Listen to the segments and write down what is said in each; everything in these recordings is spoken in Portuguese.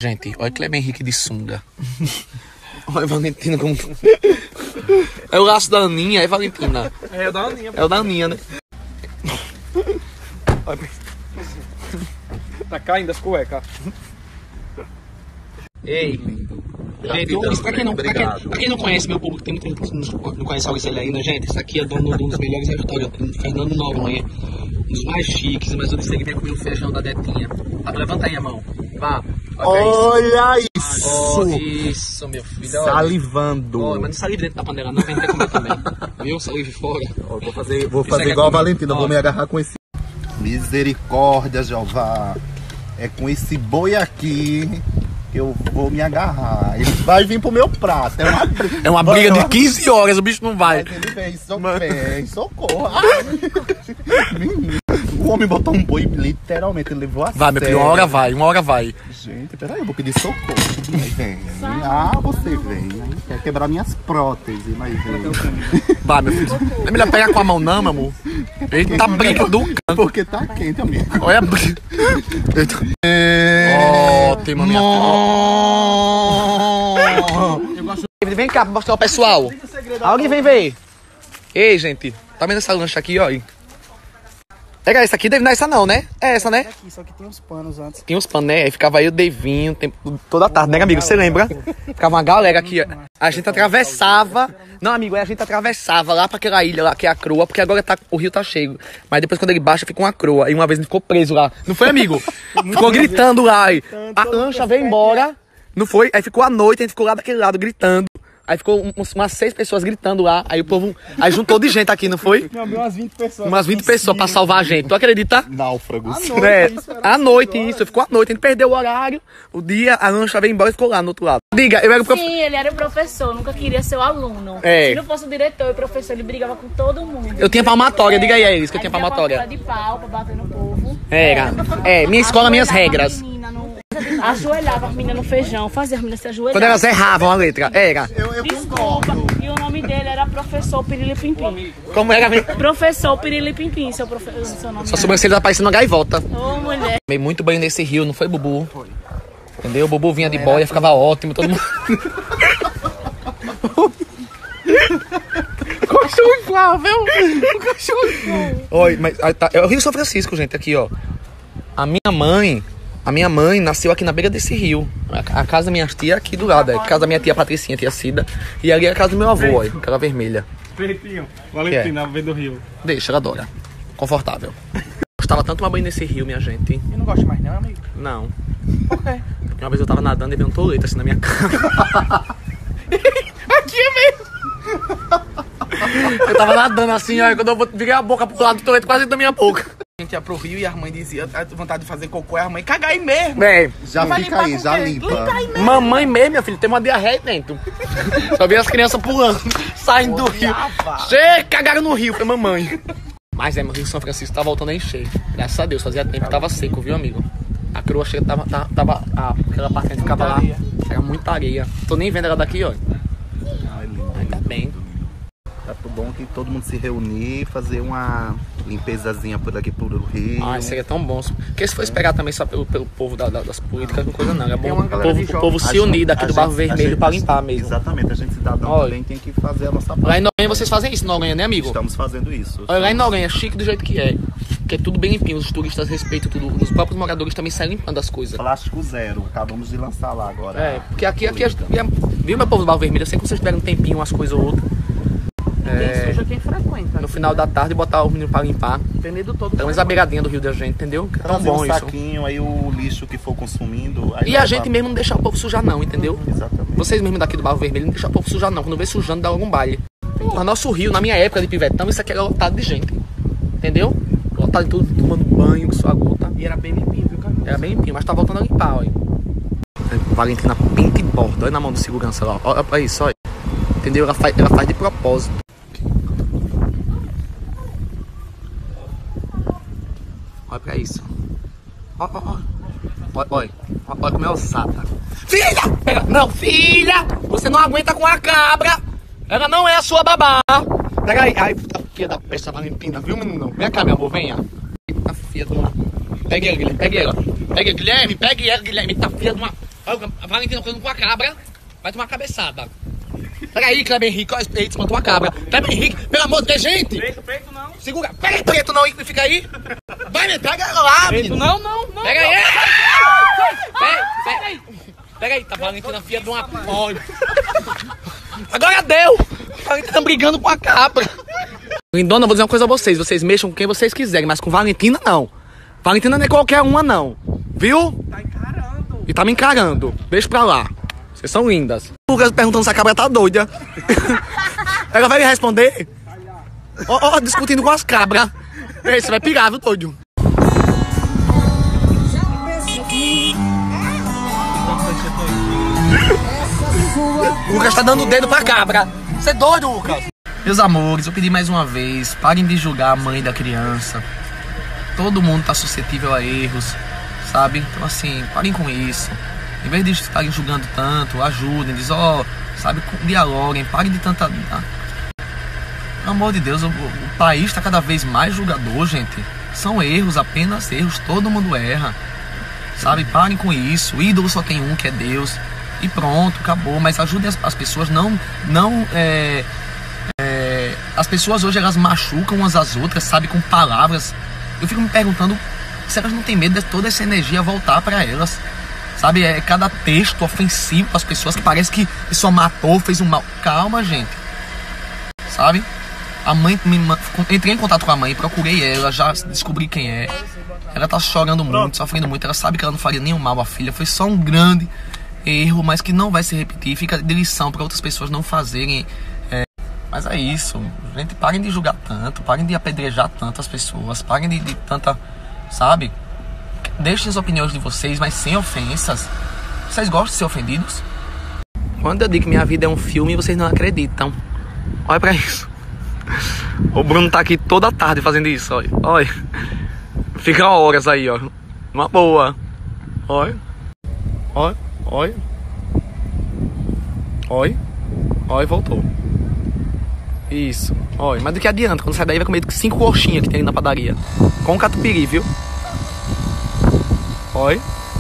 Gente, olha Kleber Henrique de sunga. Olha Valentina como... É o laço da Aninha, é Valentina. É o da Aninha. É o da Aninha, né? Tá caindo as cuecas. Ei, gente, isso pra quem não conhece meu público, tem muita gente que não conhece a Alice ainda, gente, isso aqui é dono de um dos melhores restaurantes, Fernando Noronha, um dos mais chiques, mas eu disse que vem comer o feijão da Detinha. Levanta aí a mão, vá. Olha isso! Oh, isso, meu filho. Olha. Salivando. Olha, mas não salive dentro da panela não, que a gente vai comer também. Viu? Salive fora. Vou fazer igual a Valentina, vou me agarrar com esse... Misericórdia, Jeová. É com esse boi aqui que eu vou me agarrar. Ele vai vir pro meu prato. É uma briga de 15 horas, o bicho não vai. Mas ele vem, socorro. Menino, o homem botou um boi, literalmente, ele levou a sério. Vai, meu filho, uma hora vai. Gente, peraí, eu vou pedir socorro. Vem. Você vem. Quer quebrar minhas próteses, mas vem. Vai, meu filho. Não é melhor pegar com a mão não, meu amor. Eita, briga do canto. Porque tá quente, amigo. Olha a briga. Ótimo, minha filha. Vem cá pra mostrar o pessoal. Alguém vem ver. Ei, gente. Tá vendo essa lancha aqui, ó? Pega essa aqui, deve não é essa não, né? É essa, né? Aqui, só que tem uns panos antes. Tinha uns panos, né? Aí ficava aí o Devinho toda tarde, né, amigo? Você lembra? Ficava uma galera aqui, ó. A gente atravessava... Não, amigo, a gente atravessava lá pra aquela ilha lá, que é a Croa, porque agora o rio tá cheio. Mas depois, quando ele baixa, fica uma Croa. E uma vez a gente ficou preso lá. Não foi, amigo? Ficou gritando lá. Aí. A lancha veio embora. Não foi? Aí ficou à noite, a gente ficou lá daquele lado gritando. Aí ficou umas 6 pessoas gritando lá. Aí o povo... Aí juntou de gente aqui, não foi? Não, umas 20 pessoas. Umas 20 pessoas pra salvar a gente. Tu acredita? Náufragos. À noite, isso. Ficou à noite. A gente perdeu o horário, o dia, a lancha veio embora e ficou lá no outro lado. Diga, eu era o Sim, ele era o professor, nunca queria ser o aluno. É. Se não fosse o diretor e o professor, ele brigava com todo mundo. Eu tinha palmatória, diga aí a eles que eu tinha palmatória. De pau pra bater no povo. Minha escola, minhas regras. Ajoelhava as meninas no feijão, fazia as meninas se ajoelhar. Quando elas erravam a letra, era. Desculpa, e o nome dele era professor Pirili Pimpim. Como era mesmo? Professor Pirili Pimpim, seu nome. Sua sobrancelha tá parecendo uma gaivota. Ô, mulher. Tomei muito banho nesse rio, não foi, Bubu? Foi. Entendeu? O Bubu vinha de boia, ficava ótimo, todo mundo... Cachorro inflável! O cachorro inflável! Oi, mas é o Rio São Francisco, gente, aqui, ó. A minha mãe nasceu aqui na beira desse rio. A casa da minha tia é aqui do lado. É a casa da minha tia Patricinha, tia Cida. E ali é a casa do meu avô, ó, aquela vermelha. Pretinho. Valentina, vem do rio. Deixa, ela adora. Confortável. Gostava tanto de tomar banho nesse rio, minha gente. Eu não gosto mais não, amigo. Não. Por quê? Porque uma vez eu tava nadando e veio um tolete assim na minha cara. Aqui é mesmo. Eu tava nadando assim, ó. Quando eu virei a boca pro lado do tolete, quase dentro da minha boca. A gente ia pro rio e a mãe dizia, a vontade de fazer cocô, e a mãe, caga aí mesmo. Já fica aí, já limpa. Mamãe mesmo, minha filha, tem uma diarreia dentro. Só vi as crianças pulando, saindo do rio. Chega, cagaram no rio, foi mamãe. Mas o Rio São Francisco tá voltando a encher. Graças a Deus, fazia tempo que tava seco, viu, amigo? A Croa chega, aquela parte que a gente ficava lá, era muita areia. Tô nem vendo ela daqui, ó. Ainda bem. Tá tudo bom que todo mundo se reunir, fazer uma limpezazinha por aqui pro rio. Seria tão bom. Porque se for esperar também só pelo povo das políticas, não coisa não. É bom o povo se unir daqui do Barro Vermelho pra limpar mesmo. Exatamente, a gente cidadão também tem que fazer a nossa parte. Lá em Noronha vocês fazem isso, Noronha, né, amigo? Estamos fazendo isso. Olha, lá em Noronha, chique do jeito que é. Porque é tudo bem limpinho, os turistas respeitam tudo. Os próprios moradores também saem limpando as coisas. Plástico zero, acabamos de lançar lá agora. Porque aqui viu, meu povo do Barro Vermelho? Eu sei que vocês tiveram um tempinho, umas coisas ou outras. Quem suja, quem frequenta. No final da tarde, botar o menino pra limpar. Dependendo do todo. Pelo menos a beiradinha do rio da gente, entendeu? Que é tão bom um isso. saquinho, aí o lixo que for consumindo. E a gente mesmo não deixar o povo sujar não, entendeu? Exatamente. Vocês mesmo daqui do Barro Vermelho não deixar o povo sujar não. Quando vê sujando, dá algum baile. No nosso rio, na minha época de pivetão, isso aqui era lotado de gente. Entendeu? Lotado de tudo, tomando banho, com sua gota. E era bem limpinho, viu, cara? Era bem limpinho, mas tá voltando a limpar, ó. Valentina pinta e borda. Olha na mão do segurança lá. Olha pra isso, olha. Entendeu? Ela faz de propósito. Olha pra isso. Olha como é ousada. Filha! Não, filha! Você não aguenta com a cabra! Ela não é a sua babá! Pega aí. Ai, puta filha da peça Valentina, viu, menino? Vem cá, meu amor, venha. Eita filha de uma... Pegue ela, Guilherme. Pegue ela, Guilherme. Pegue ela, Guilherme. Eita filha de uma... Olha Valentina correndo com a cabra. Vai tomar uma cabeçada. Peraí, Kleber Henrique, olha, eita, espantou a cabra. Kleber Henrique, pelo amor de Deus, gente! Preto não. Segura. Pega aí, preto não, fica aí. Vai, me pega ela lá, menino. Não. Pega aí. Pega aí, tá Valentina filha de uma... Olha. Agora deu. Valentina brigando com a cabra. Lindona, vou dizer uma coisa a vocês. Vocês mexam com quem vocês quiserem, mas com Valentina, não. Valentina não é qualquer uma, não. Viu? Tá encarando. E tá me encarando. Deixa pra lá. Vocês são lindas. O Lucas perguntando se a cabra tá doida. Ela vai lhe responder? Ó, discutindo com as cabras. Ei, você vai pirar, viu, doido? O Lucas tá dando o dedo pra cabra. Você é doido, Lucas? Meus amores, eu pedi mais uma vez, parem de julgar a mãe da criança. Todo mundo tá suscetível a erros, sabe? Então assim, parem com isso. Em vez de estarem julgando tanto, ajudem, diz, sabe, dialoguem, parem de tanta... Pelo amor de Deus, o país tá cada vez mais julgador, gente. São erros, apenas erros, todo mundo erra. Sabe, parem com isso. O ídolo só tem um, que é Deus. E pronto, acabou. Mas ajudem as pessoas, as pessoas hoje, elas machucam umas às outras, sabe, com palavras. Eu fico me perguntando se elas não têm medo de toda essa energia voltar pra elas. Sabe, é cada texto ofensivo para as pessoas que parece que a pessoa matou, fez um mal. Calma, gente. Sabe? A mãe, entrei em contato com a mãe, procurei ela, já descobri quem é. Ela tá chorando muito, sofrendo muito. Ela sabe que ela não faria nenhum mal à filha. Foi só um grande erro, mas que não vai se repetir. Fica de lição para outras pessoas não fazerem. Mas é isso. Gente, parem de julgar tanto, parem de apedrejar tanto as pessoas, parem de tanta... Sabe? Deixem as opiniões de vocês, mas sem ofensas. Vocês gostam de ser ofendidos? Quando eu digo que minha vida é um filme, vocês não acreditam. Olha pra isso. O Bruno tá aqui toda tarde fazendo isso, olha. Olha. Fica horas aí, ó. Uma boa. Olha. Olha. Olha. Olha. Olha, voltou. Isso. Olha. Mas do que adianta? Quando sai daí vai comer 5 coxinhas que tem ali na padaria. Com catupiry, viu? Olha.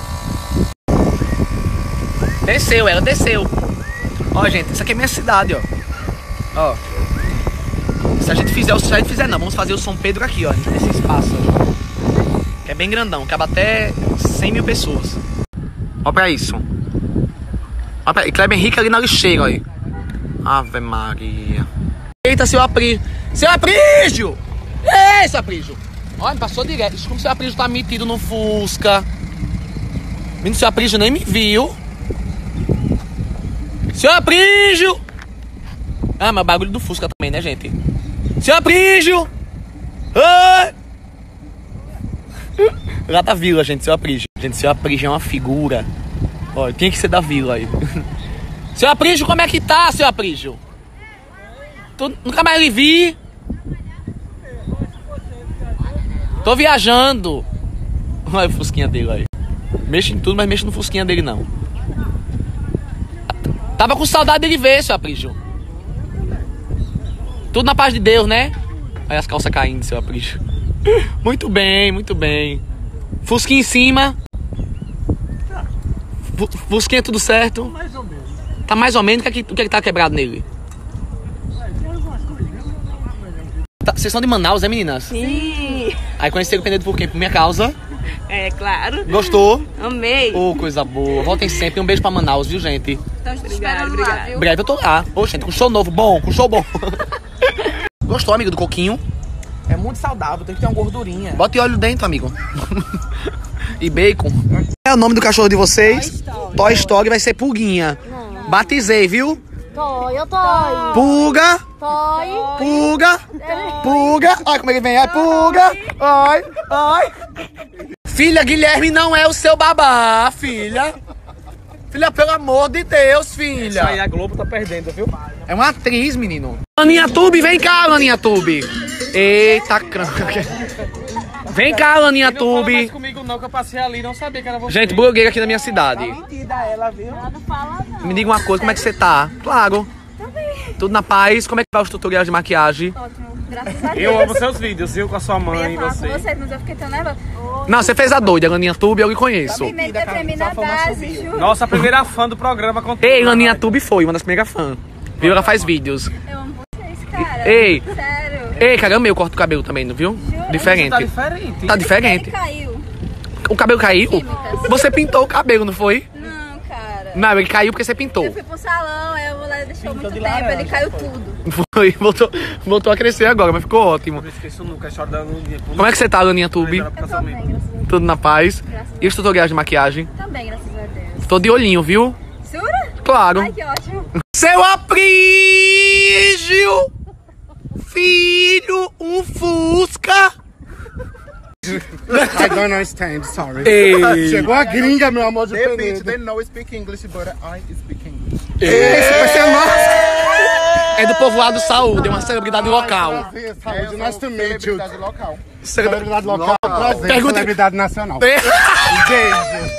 Desceu, ela desceu. Ó, gente, isso aqui é minha cidade, ó. Ó. Se a gente fizer não, vamos fazer o São Pedro aqui, ó. Nesse espaço, ó. Que é bem grandão, cabe até 100 mil pessoas. Ó pra isso. Ó pra... E Kleber Henrique ali na lixeira, ó. Ave Maria. Eita, seu Aprígio. Seu Aprígio! Ei, seu Aprígio! Olha, passou direto. Como seu Aprígio tá metido no Fusca. Menino, seu Aprígio nem me viu. Seu Aprígio! Ah, mas bagulho do Fusca também, né, gente? Seu Aprígio! Oi! Lá da vila, gente, seu Aprígio. Gente, seu Aprígio é uma figura. Olha, tinha que ser da vila aí. Seu Aprígio, como é que tá, seu Aprígio? Tu nunca mais lhe vi. Tô viajando. Olha o fusquinha dele aí. Mexe em tudo, mas mexe no fusquinha dele não. Tava com saudade dele ver, seu Aprígio. Tudo na paz de Deus, né? Olha as calças caindo, seu Aprígio. Muito bem, muito bem. Fusquinha em cima. Fusquinha tudo certo? Mais ou menos. Tá mais ou menos. O que é que tá quebrado nele? Vocês são de Manaus, é, meninas? Sim. Aí conheceram o Penedo por quê? Por minha causa. É, claro. Gostou? Amei. Ô, coisa boa. Voltem sempre. Um beijo pra Manaus, viu, gente? Estamos te esperando lá, viu? Breve eu tô lá. Ô, gente, com show novo. Bom, com show bom. Gostou, amigo, do coquinho? É muito saudável, tem que ter uma gordurinha. Bota óleo dentro, amigo. E bacon. É o nome do cachorro de vocês? Toy Story vai ser Pulguinha. Batizei, viu? Toy. Pulga. Toy. Pulga. Pulga. Olha como ele vem. Ai, Pulga. Ai, ai. Filha, Guilherme não é o seu babá, filha. Filha, pelo amor de Deus, filha. Isso aí a Globo tá perdendo, viu? É uma atriz, menino. Laninha Tube, vem cá, Laninha Tube. Eita, cranca. Vem cá, Laninha Não fala Tube. mais comigo não, que eu passei ali, não sabia que era você. Gente, blogueira aqui na minha cidade. Mentira ela, viu? Me diga uma coisa, como é que você tá? Claro. Tudo na paz. Como é que vai os tutoriais de maquiagem? Ótimo. Graças a Deus. Eu amo seus vídeos, viu? Com a sua Eu mãe ia e falar você. com vocês, mas eu fiquei tão nervosa. Não, você fez a doida, Laninha Tube, eu lhe conheço. Pimenta pra mim na base, juro. Nossa, a primeira fã do programa contou. Ei, Laninha Tube foi uma das primeiras fãs. Viu? Ela faz vídeos. Eu amo vocês, cara. Ei. Sério. Ei, caramba, eu corto o cabelo também, não viu? Diferente. Tá diferente. Tá diferente. Ele caiu. O cabelo caiu? Químicas. Você pintou o cabelo, não foi? Não, cara. Não, ele caiu porque você pintou. Eu fui pro salão, aí a mulher deixou muito tempo, ele caiu tudo. Foi, voltou a crescer agora, mas ficou ótimo. Não esqueço nunca, a história da Laninha. Como é que você tá, Laninha Tube? Eu tô bem, graças a Deus. Tudo na paz? E os tutoriais de maquiagem? Também, graças a Deus. Tô de olhinho, viu? Jura? Claro. Ai, que ótimo. Seu Aprígio! Filho, um Fusca! I don't understand, sorry. Ei. Chegou a gringa, meu amor de The bitch, peneira. they know speak English, but I speak English. Esse vai ser nosso. É do povoado Saúde, é uma celebridade local. Prazer, saúde. Nice to meet you. Celebridade local. Celebridade local, prazer. Pergunta- Celebridade nacional. Beijo.